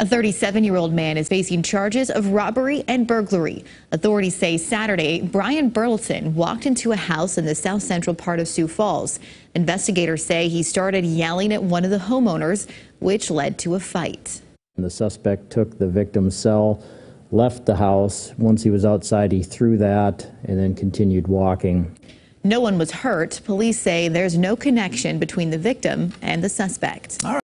A 37-year-old man is facing charges of robbery and burglary. Authorities say Saturday, Brian Burleson walked into a house in the south central part of Sioux Falls. Investigators say he started yelling at one of the homeowners, which led to a fight. The suspect took the victim's cell, left the house. Once he was outside, he threw that and then continued walking. No one was hurt. Police say there's no connection between the victim and the suspect.